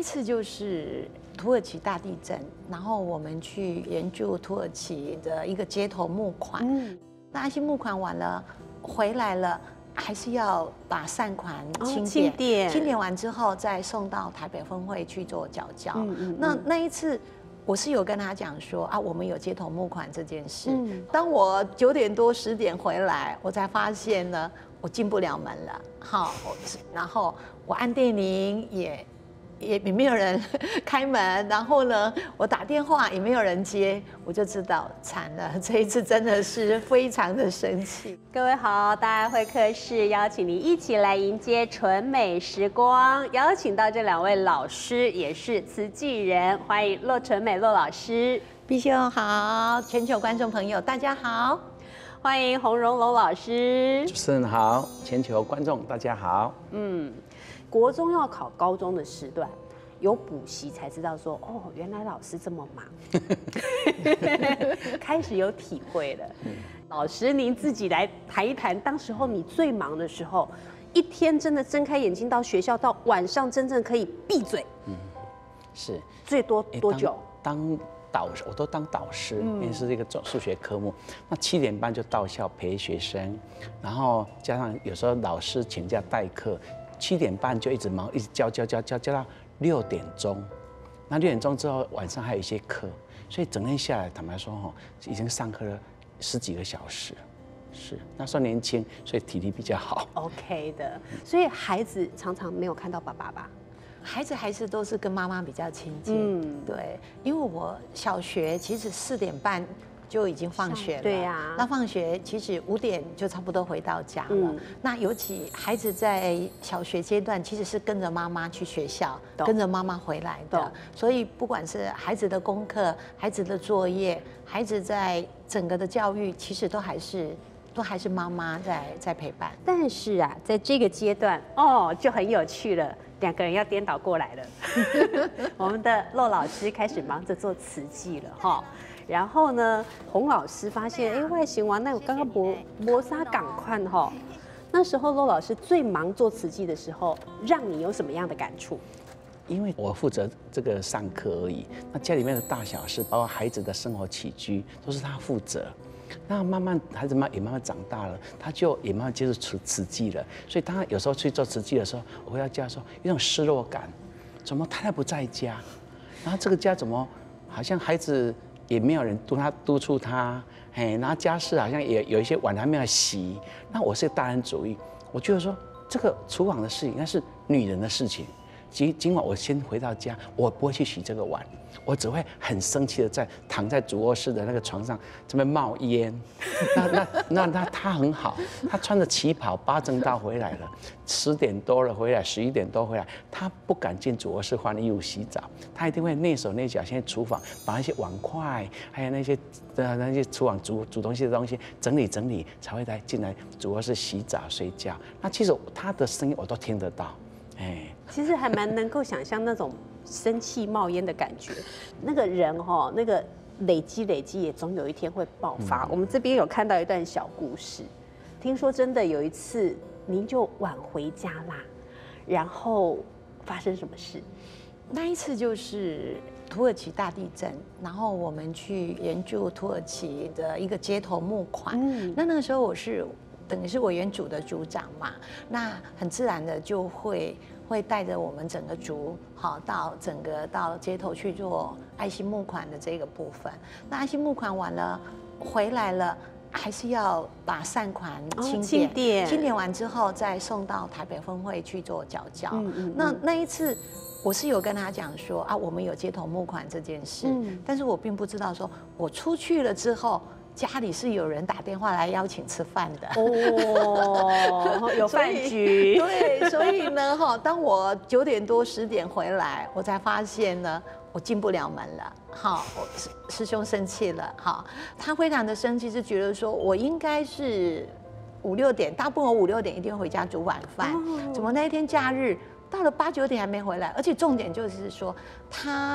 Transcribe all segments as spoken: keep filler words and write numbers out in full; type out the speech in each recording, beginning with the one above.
一次就是土耳其大地震，然后我们去援助土耳其的一个街头募款。嗯，那爱心募款完了，回来了，还是要把善款清点，哦、清点，清点完之后再送到台北分会去做缴交。嗯嗯。那那一次。我是有跟他讲说啊，我们有街头募款这件事。嗯、当我九点多十点回来，我才发现呢，我进不了门了。好，然后我按电铃也也也没有人开门，然后呢，我打电话也没有人接，我就知道惨了。这一次真的是非常的生气。 各位好，大爱会客室邀请您一起来迎接纯美时光，邀请到这两位老师，也是慈济人，欢迎骆纯美骆老师。 碧秀好，全球观众朋友大家好， 欢迎洪荣龙老师。 主持人好，全球观众大家好。 嗯。国中要考高中的时段，有补习才知道说，哦，原来老师这么忙，开始有体会了。嗯、老师，您自己来谈一谈，当时候你最忙的时候，一天真的睁开眼睛到学校，到晚上真正可以闭嘴，嗯， 是最多多久？ 当导师，我都当导师，因为是这个数学科目。那七点半就到校陪学生，然后加上有时候老师请假代课。七点半就一直忙，一直教教教教教到六点钟。那六点钟之后，晚上还有一些课，所以整天下来，坦白说哈，已经上课了十几个小时。是，那时候年轻，所以体力比较好。 OK 的，所以孩子常常没有看到爸爸吧？ 孩子还是都是跟妈妈比较亲近。嗯，对，因为我小学其实四点半。就已经放学了， 对呀、啊。 那放学其实五点就差不多回到家了。嗯、那尤其孩子在小学阶段，其实是跟着妈妈去学校，跟着妈妈回来的。所以不管是孩子的功课、孩子的作业、孩子在整个的教育，其实都还是都还是妈妈在在陪伴。 但是啊，在这个阶段哦，就很有趣了。两个人要颠倒过来了。我们的骆老师开始忙着做慈济了哈。然后呢，洪老师发现，哎，外形完那我刚刚磨磨砂赶快哈。那时候骆老师最忙做慈济的时候，让你有什么样的感触？ 因为我负责这个上课而已，那家里面的大小事，包括孩子的生活起居，都是他负责。那慢慢孩子慢也慢慢长大了，他就也慢慢接触慈慈济了。所以他有时候去做慈济的时候，我回到家的时候有种失落感，怎么太太不在家？然后这个家怎么好像孩子也没有人督他督促他，哎，然后家事好像也有一些碗还没有洗。那我是大人主义，我觉得说这个厨房的事情那是女人的事情。今今晚我先回到家，我不会去洗这个碗，我只会很生气的在躺在主卧室的那个床上这边冒烟。那那那那他很好，他穿着旗袍八正道回来了，十点多了回来，十一点多回来，他不敢进主卧室换衣服洗澡，他一定会蹑手蹑脚先厨房把那些碗筷还有那些呃那些厨房煮煮东西的东西整理整理，才会来进来主卧室洗澡睡觉。那其实他的声音我都听得到。哎， 其实还蛮能够想象那种生气冒烟的感觉。那个人哈、哦，那个累积累积，也总有一天会爆发。嗯、我们这边有看到一段小故事，听说真的有一次您就晚回家啦，然后发生什么事？ 那一次就是土耳其大地震，然后我们去援助土耳其的一个街头募款。嗯，那那个时候我是。等于是委员组的组长嘛，那很自然的就会会带着我们整个组，好到整个到街头去做爱心募款的这个部分。那爱心募款完了，回来了，还是要把善款清点，哦、清点，清点完之后再送到台北分会去做缴交。嗯嗯嗯那那一次。我是有跟他讲说啊，我们有街头募款这件事，嗯、但是我并不知道说，我出去了之后，家里是有人打电话来邀请吃饭的哦，有饭局。 对，所以呢，哈，当我九点多十点回来，我才发现呢，我进不了门了。好，我师师兄生气了，好，他非常的生气，是觉得说我应该是五六点，大部分我五六点一定回家煮晚饭，哦、怎么那一天假日？到了八九点还没回来，而且重点就是说，他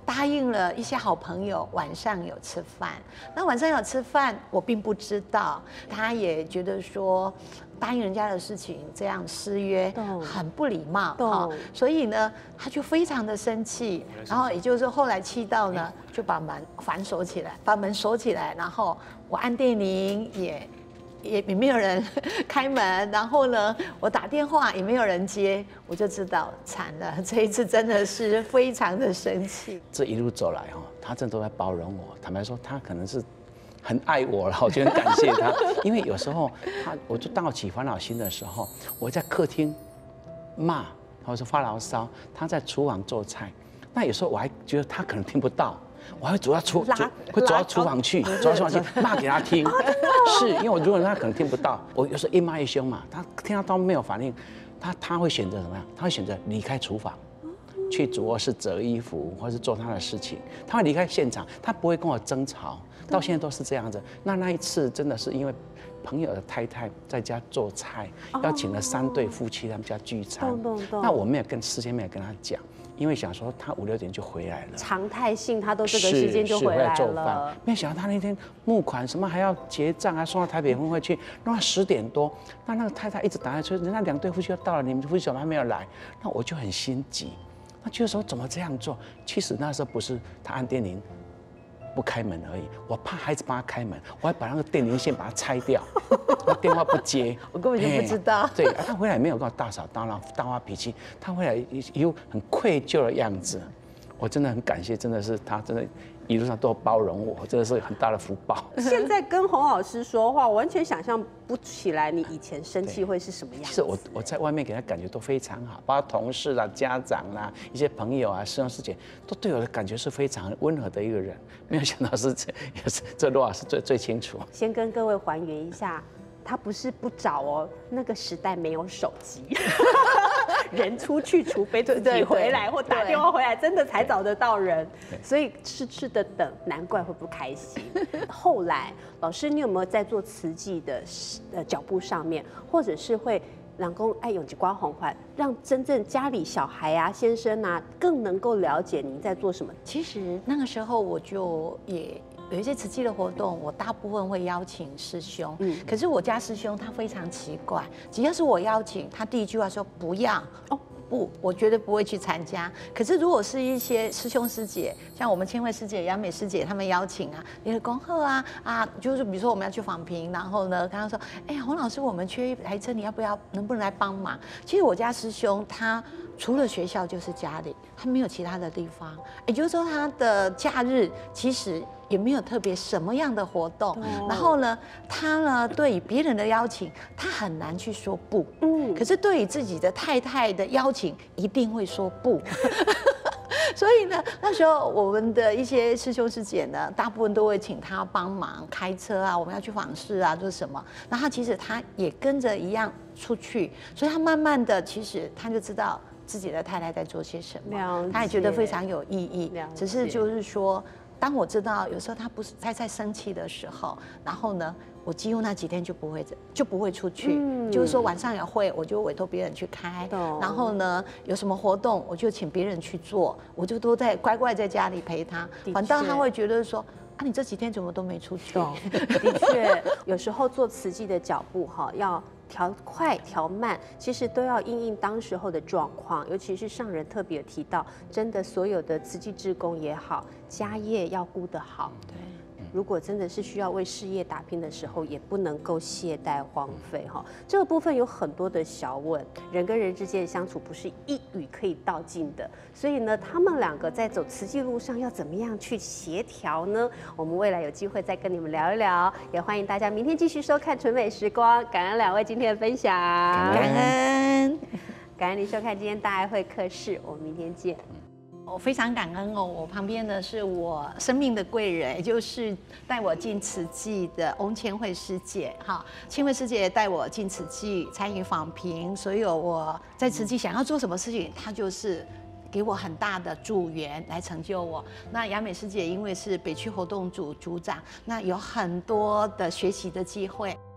答应了一些好朋友晚上有吃饭。那晚上有吃饭，我并不知道，他也觉得说答应人家的事情这样失约很不礼貌哈，所以呢，他就非常的生气，然后也就是后来气到呢，就把门反锁起来，把门锁起来，然后我按电铃也。也也没有人开门，然后呢，我打电话也没有人接，我就知道惨了。这一次真的是非常的生气。 这一路走来哈，他真的都在包容我。坦白说，他可能是很爱我了，我就很感谢他。因为有时候他，我就当我起烦恼心的时候，我在客厅骂，或者说发牢骚，他在厨房做菜。那有时候我还觉得他可能听不到。我还会走到厨，会走到厨房去，走到厨房去骂给他听，是因为我如果他可能听不到，我有时候一骂一凶嘛，他听到都没有反应，他他会选择怎么样？他会选择离开厨房，去主卧室折衣服，或是做他的事情，他会离开现场，他不会跟我争吵，到现在都是这样子。那那一次真的是因为朋友的太太在家做菜，邀请了三对夫妻他们家聚餐，那我没有跟事先没有跟他讲。因为想说他五六点就回来了， 常态性他都这个时间就回来了。 没想到他那天募款什么还要结账，还送到台北分会去，弄到十点多。那那个太太一直打来说，人家两对夫妻要到了，你们夫妻怎么还没有来？那我就很心急，那就是说怎么这样做？其实那时候不是他按电铃不开门而已，我怕孩子帮他开门，我还把那个电铃线把它拆掉，那电话不接， 我根本就不知道。 对，他回来也没有跟我大吵大闹、大发脾气，他回来有很愧疚的样子，我真的很感谢，真的是他真的一路上都包容我，真的是很大的福报。 现在跟洪老师说话，我完全想象不起来你以前生气会是什么样子。 其实我我在外面给他感觉都非常好，包括同事啦、家长啦、一些朋友啊、师兄师姐，都对我的感觉是非常温和的一个人。没有想到是这，也是这罗老师最最清楚。 先跟各位还原一下。他不是不找哦，那个时代没有手机，人出去除非自己回来或打电话回来，真的才找得到人。所以痴痴的等，难怪会不开心。后来，老师，你有没有在做慈济的呃脚步上面，或者是会让公爱永吉光红环，让真正家里小孩啊、先生啊，更能够了解您在做什么？ 其实那个时候我就也。有一些慈济的活动，我大部分会邀请师兄。嗯，可是我家师兄他非常奇怪，只要是我邀请，他第一句话说不要哦。不，我绝对不会去参加。可是如果是一些师兄师姐，像我们千惠师姐、杨美师姐，他们邀请啊，你的恭贺啊啊，就是比如说我们要去访评，然后呢，刚刚说，哎呀，洪老师，我们缺一台车，你要不要，能不能来帮忙？其实我家师兄他除了学校就是家里，他没有其他的地方。也就是说，他的假日其实也没有特别什么样的活动。然后呢，他呢对于别人的邀请，他很难去说不。嗯，可是对于自己的太太的邀请，一定会说不。所以呢，那时候我们的一些师兄师姐呢，大部分都会请他帮忙开车啊，我们要去访视啊，做什么。那他其实他也跟着一样出去，所以他慢慢的，其实他就知道自己的太太在做些什么，他也觉得非常有意义。只是就是说，当我知道有时候他不是太太生气的时候，然后呢，我几乎那几天就不会就不会出去，嗯、就是说晚上有会，我就委托别人去开，然后呢有什么活动我就请别人去做，我就都在乖乖在家里陪他，反倒他会觉得说。啊，你这几天怎么都没出去？ 的确，有时候做慈济的脚步哈，要调快调慢，其实都要因应当时候的状况。尤其是上人特别提到，真的所有的慈济志工也好，家业要顾得好。对。如果真的是需要为事业打拼的时候，也不能够懈怠荒废哈。这个部分有很多的小问，人跟人之间的相处不是一语可以道尽的，所以呢，他们两个在走慈济路上要怎么样去协调呢？我们未来有机会再跟你们聊一聊，也欢迎大家明天继续收看《纯美时光》，感恩两位今天的分享， 感恩， 感恩您收看今天大爱会客室，我们明天见。 我非常感恩哦，我旁边的是我生命的贵人，也就是带我进慈济的翁千惠师姐哈。千惠师姐带我进慈济，参与访评，所有我在慈济想要做什么事情，她就是给我很大的助缘来成就我。那雅美师姐因为是北区活动组组长，那有很多的学习的机会。